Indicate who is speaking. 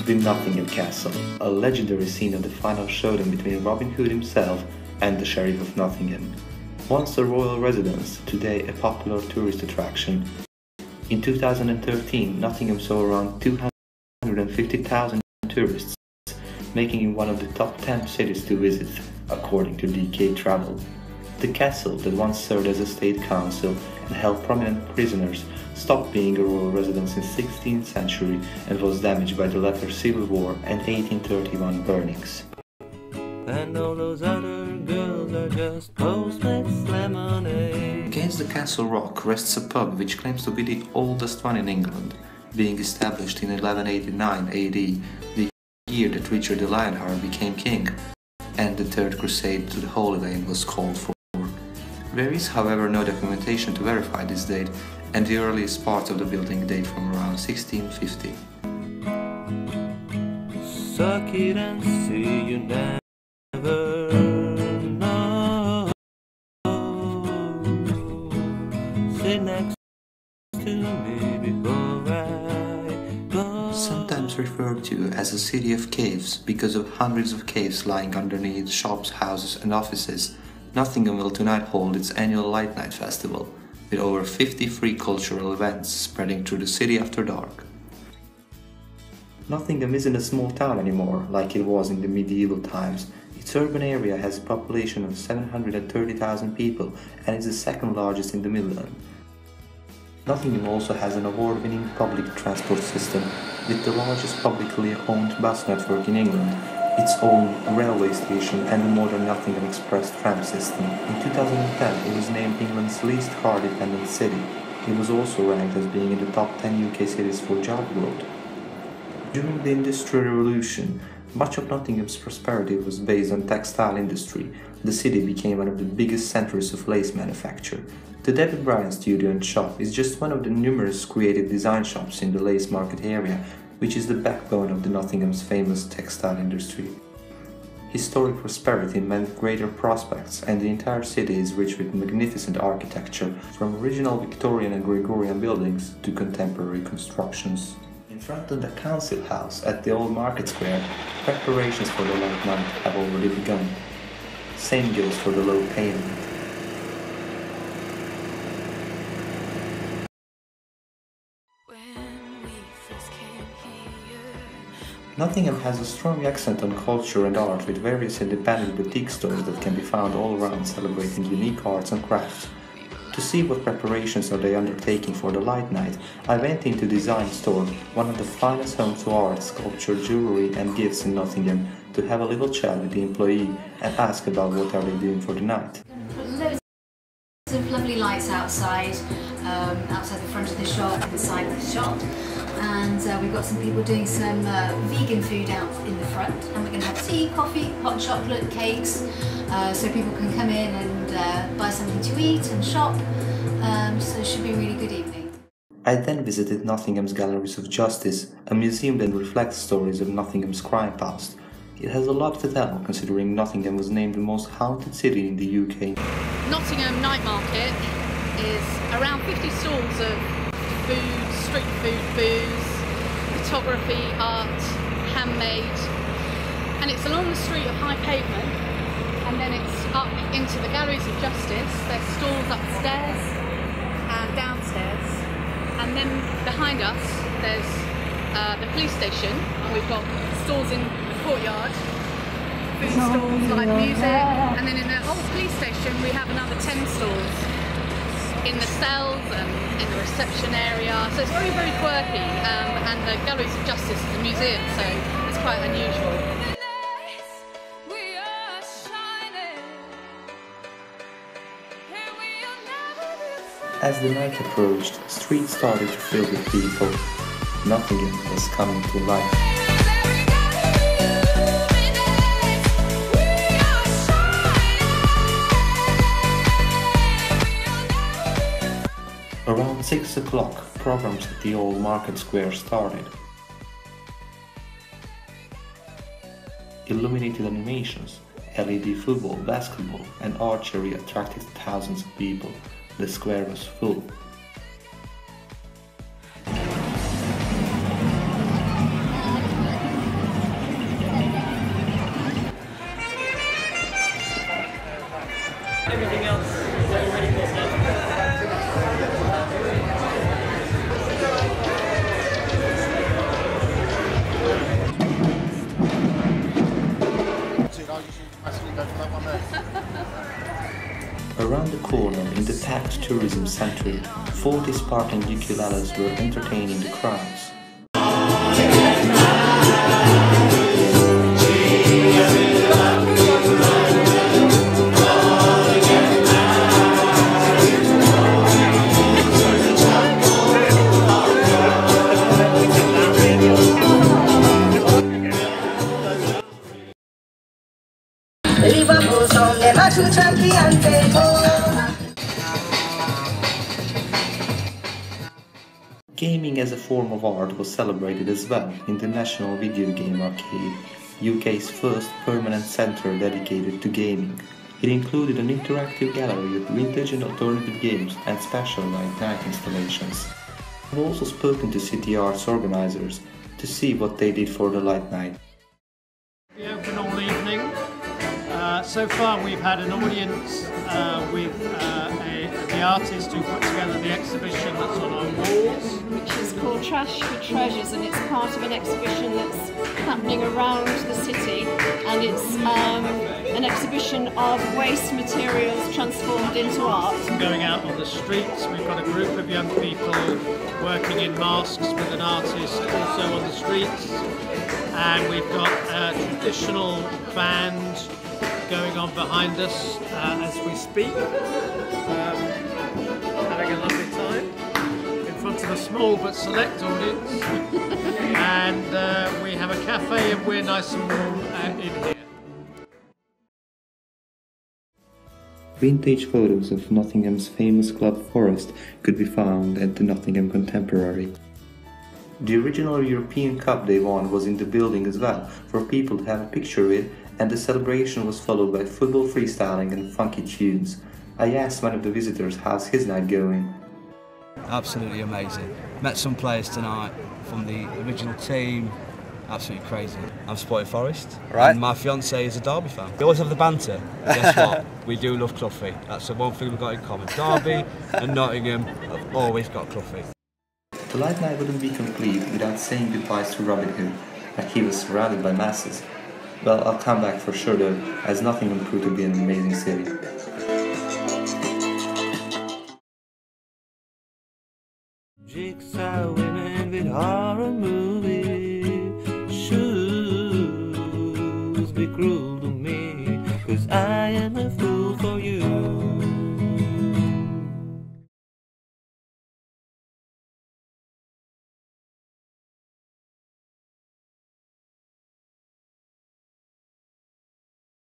Speaker 1: The Nottingham Castle, a legendary scene of the final showdown between Robin Hood himself and the Sheriff of Nottingham. Once a royal residence, today a popular tourist attraction. In 2013, Nottingham saw around 250,000 tourists, making it one of the top 10 cities to visit, according to DK Travel. The castle, that once served as a state council and held prominent prisoners, stopped being a royal residence in the 16th century and was damaged by the latter Civil War and 1831 burnings.
Speaker 2: And all those other girls are just Postmates lemonade.
Speaker 1: Against the castle rock rests a pub which claims to be the oldest one in England, being established in 1189 AD, the year that Richard the Lionheart became king, and the Third Crusade to the Holy Land was called for. There is, however, no documentation to verify this date, and the earliest parts of the building date from around 1650.
Speaker 2: Suck it and see, you never know. Sit next to me before I go.
Speaker 1: Sometimes referred to as a city of caves because of hundreds of caves lying underneath shops, houses and offices, Nottingham will tonight hold its annual Light Night Festival, with over 50 free cultural events spreading through the city after dark. Nottingham isn't a small town anymore, like it was in the medieval times. Its urban area has a population of 730,000 people and is the second largest in the Midlands. Nottingham also has an award-winning public transport system, with the largest publicly owned bus network in England, its own railway station and the modern Nottingham Express tram system. In 2010, it was named England's least car-dependent city. It was also ranked as being in the top 10 UK cities for job growth. During the Industrial Revolution, much of Nottingham's prosperity was based on textile industry. The city became one of the biggest centres of lace manufacture. The David Bryan studio and shop is just one of the numerous creative design shops in the lace market area, which is the backbone of the Nottingham's famous textile industry. Historic prosperity meant greater prospects, and the entire city is rich with magnificent architecture, from original Victorian and Gregorian buildings to contemporary constructions. In front of the council house at the old market square, preparations for the Light Night have already begun. Same goes for the low pavement. Nottingham has a strong accent on culture and art, with various independent boutique stores that can be found all around celebrating unique arts and crafts. To see what preparations are they undertaking for the Light Night, I went into Design Store, one of the finest homes to art, sculpture, jewellery and gifts in Nottingham, to have a little chat with the employee and ask about what are they doing for the night.
Speaker 3: Loads of lovely lights outside, outside the front of the shop, inside the shop. And we've got some people doing some vegan food out in the front, and we're going to have tea, coffee, hot chocolate, cakes, so people can come in and buy something to eat and shop, so it should be a really good evening.
Speaker 1: I then visited Nottingham's Galleries of Justice, a museum that reflects stories of Nottingham's crime past. It has a lot to tell, considering Nottingham was named the most haunted city in the UK.
Speaker 4: Nottingham Night Market is around 50 stalls of food, street food, booze, photography, art, handmade, and it's along the street of high pavement, and then it's up into the Galleries of Justice. There's stalls upstairs and downstairs, and then behind us there's the police station, and we've got stalls in the courtyard, food stalls, live music, and then in the old police station we have another 10 stalls in the cells and in the reception area, so it's very, very quirky, and the Galleries of Justice is a museum, so it's quite unusual.
Speaker 1: As the night approached, streets started to fill with people. Nottingham was coming to life. Around 6 o'clock, programs at the old market square started. Illuminated animations, LED football, basketball and archery attracted thousands of people. The square was full. packed tourism centre. 40 Spartan ukuleles were entertaining the crowds. Gaming as a form of art was celebrated as well in the National Video Game Arcade, UK's first permanent centre dedicated to gaming. It included an interactive gallery of vintage and alternative games and special night installations. I've also spoken to City Arts organisers to see what they did for the light night.
Speaker 5: We open all evening. So far we've had an audience with the artist who put together the exhibition that's on our walls.
Speaker 4: Which is called Trash for Treasures, and it's part of an exhibition that's happening around the city, and it's an exhibition of waste materials transformed into art.
Speaker 5: Going out on the streets, we've got a group of young people working in masks with an artist also on the streets, and we've got a traditional band going on behind us as we speak, having a lovely time in front of a small but select audience, and we have a cafe and we're nice and warm in here.
Speaker 1: Vintage photos of Nottingham's famous club Forest could be found at the Nottingham Contemporary. The original European Cup they won was in the building as well, for people to have a picture with, and the celebration was followed by football freestyling and funky tunes. I asked one of the visitors how's his night going.
Speaker 6: Absolutely amazing. Met some players tonight from the original team. Absolutely crazy. I'm supporting Forest, right? And my fiance is a Derby fan. We always have the banter. Guess what? We do love Cloughie. That's the one thing we've got in common. Derby and Nottingham have always got Cloughie.
Speaker 1: The light night wouldn't be complete without saying goodbyes to Robin Hood, like he was surrounded by masses. Well, I'll come back for sure though, as Nottingham proved to be an amazing city.
Speaker 2: Jigsaw women with horror moves.